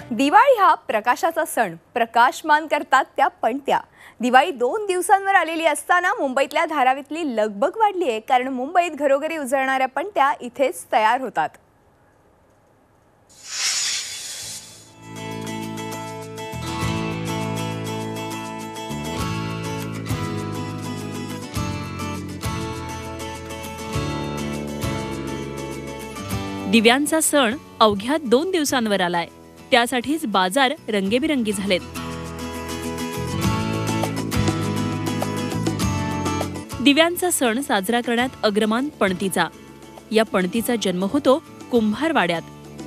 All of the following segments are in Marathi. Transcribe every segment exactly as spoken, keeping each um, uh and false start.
दिवाळी हा प्रकाशाचा सण, प्रकाशमान करतात त्या पणत्या। दिवाळी दोन दिवसांवर आलेली असताना मुंबईतल्या धारावीतली लगबग वाढली आहे, कारण मुंबईत घरोघरी उजळणाऱ्या पणत्या इथेच तयार होतात। दिव्यांचा सण अवघ्या दोन दिवसांवर आलाय, त्यासाठीच बाजार रंगेबिरंगी झालेत। दिव्यांचा सण साजरा करण्यात अग्रमान पणतीचा। या पणतीचा जन्म होतो कुंभारवाड्यात।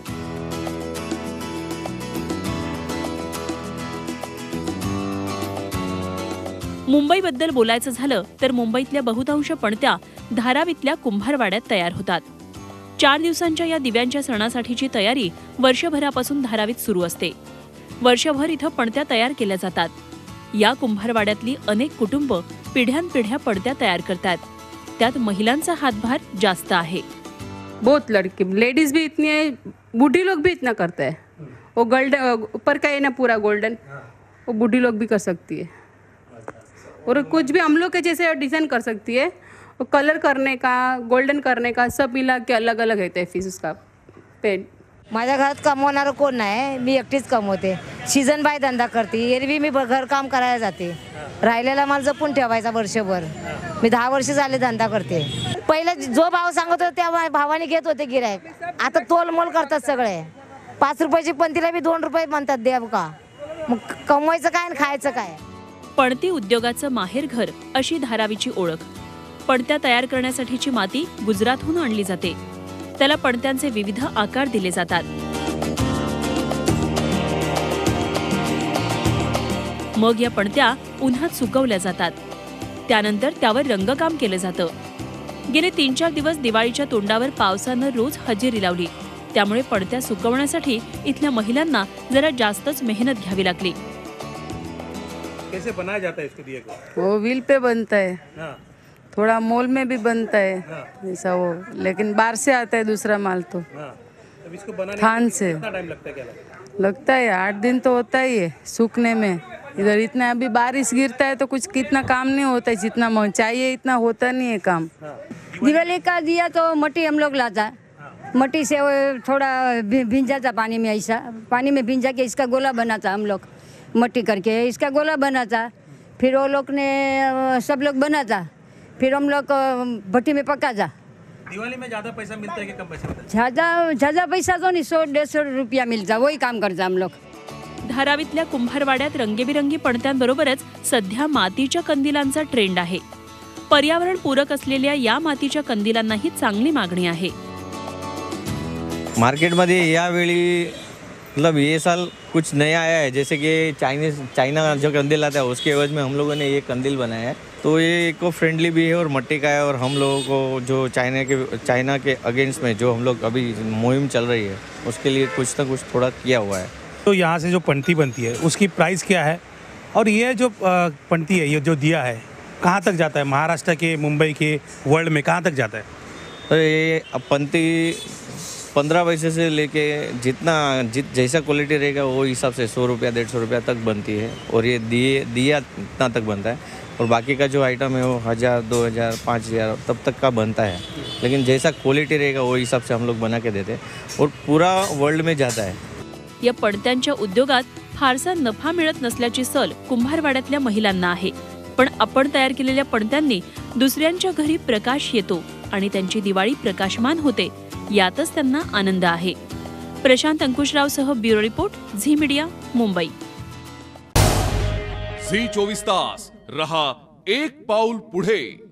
मुंबईबद्दल बोलायचं झालं तर मुंबईतल्या बहुतांश पणत्या धारावीतल्या कुंभारवाड्यात तयार होतात। चार दिवसांच्या या दिव्यांच्या सणासाठीची तयारी वर्षभरापासून धारावीत सुरू असते। वर्षभर इथं पणत्या तयार केल्या जातात। या कुंभारवाड्यातली अनेक कुटुंब पिढ्यानपिढ्या पणत्या तयार करतात। त्यात महिलांचा हातभार जास्त आहे। बहुत लड़की लेडीज भी इतनी है, बूढ़ी लोग भी इतना करते हैं। वो गोल्डन ऊपर का है ना पूरा गोल्डन, वो बूढ़ी लोग भी कर सकती है। और कुछ भी हम लोग के जैसे डिज़ाइन कर सकती है। वो कलर करने का, गोल्डन करने का सब मिला के अलग अलग येते फीस उसका पेन। माझ्या घरात कमवणारं कोण नाही, मी एकटीच कमवते। सीजन बाय धंदा करते, एरवी मी घर काम करायला जाते। राहिलेला माल जपून ठेवायचा वर्षभर। मी दहा वर्ष झाले धंदा करते। पहिले जो भाव सांगत होते त्या भावाने घेत होते गिराईक, आता तोलमोल करतात सगळे। पाच रुपयाची पंतीला बी दोन रुपये म्हणतात देव का, मग कमवायचं काय आणि खायचं काय। पणती उद्योगाचं माहेरघर अशी धारावीची ओळख। पणत्या तयार करण्यासाठीची माती गुजरातहून आणली जाते। त्याला पणत्यांचे विविध आकार दिले जातात। मग या पणत्या उन्हात सुकवल्या जातात। त्यानंतर त्यावर रंगकाम केलं जातं। गेले तीन चार दिवस दिवाळीच्या तोंडावर पावसानं रोज हजेरी लावली, त्यामुळे पणत्या सुकवण्यासाठी इथल्या महिलांना जरा जास्तच मेहनत घ्यावी लागली। कैसे बनाया जाता है इसको दिए को? वो व्हील पे बनता है। हाँ। थोड़ा मोल में भी बनता है। हाँ। ऐसा वो, लेकिन बाहर से आता है दूसरा माल तो। हाँ। अब इसको बनाने थान में से कितना टाइम लगता है, क्या लगता है? लगता है आठ दिन तो होता ही है सूखने में। इधर इतना अभी बारिश गिरता है तो कुछ कितना काम नहीं होता है, जितना म- चाहिए इतना होता नहीं है काम। हाँ। दिवाली का दिया तो मट्टी हम लोग लाता, मट्टी से वो थोड़ा भी- भिंजाता पानी में, ऐसा पानी में भिंजा के इसका गोला बनाता हम लोग, मट्टी करके इसका गोला बनाता। फिर वो लोग ने अ, सब लोग बनाता, फिर हम लोग अ, भट्टी में पकाता। दिवाली में ज्यादा पैसा मिलता है कि कम पैसा मिलता है? ज़्यादा ज़्यादा पैसा तो नहीं, सौ डेढ़ सौ रुपया मिलता, वही काम करता हम लोग। धारावीतल्या कुंभारवाड्यात रंगेबिरंगी पणत्यांबरोबरच सध्या मातीच्या कंदिलांचा ट्रेंड आहे। पर्यावरण पूरक असलेल्या या मातीच्या कंदिलांनाही चांगली मागणी आहे। मार्केट में यावेळी मतलब ये साल कुछ नया आया है, जैसे कि चाइनीज चाइना जो कंदिल आता है उसके एवज में हम लोगों ने ये कंदिल बनाया है। तो ये इको फ्रेंडली भी है और मट्टी का है, और हम लोगों को जो चाइना के चाइना के अगेंस्ट में जो हम लोग अभी मुहिम चल रही है उसके लिए कुछ ना कुछ थोड़ा किया हुआ है। तो यहाँ से जो पणती बनती है उसकी प्राइस क्या है, और ये जो अ, पणती है, ये जो दिया है कहाँ तक जाता है? महाराष्ट्र के, मुंबई के, वर्ल्ड में कहाँ तक जाता है? तो ये अब पणती पंद्रह पैसे से लेके जितना जित जैसा क्वालिटी रहेगा वो हिसाब से सौ रुपया डेढ़ सौ रुपया तक बनती है। और ये दिए दिया इतना तक बनता है, और बाकी का जो आइटम है वो हज़ार दो हज़ार पाँच हज़ार तब तक का बनता है। लेकिन जैसा क्वालिटी रहेगा वो हिसाब से हम लोग बना के देते हैं, और पूरा वर्ल्ड में जाता है। या पणत्यांच्या उद्योगात फारसा नफा मिळत नसल्याची सल कुंभारवाड्यातल्या महिलांना आहे। पण आपण तयार केलेल्या पणत्यांनी दुसऱ्यांच्या घरी प्रकाश येतो आणि त्यांची दिवाळी प्रकाशमान होते, यातच त्यांना आनंद आहे। प्रशांत अंकुशराव सह bureau report, Zee media, Mumbai. Zee चोवीस तास रहा एक पाऊल पुढे।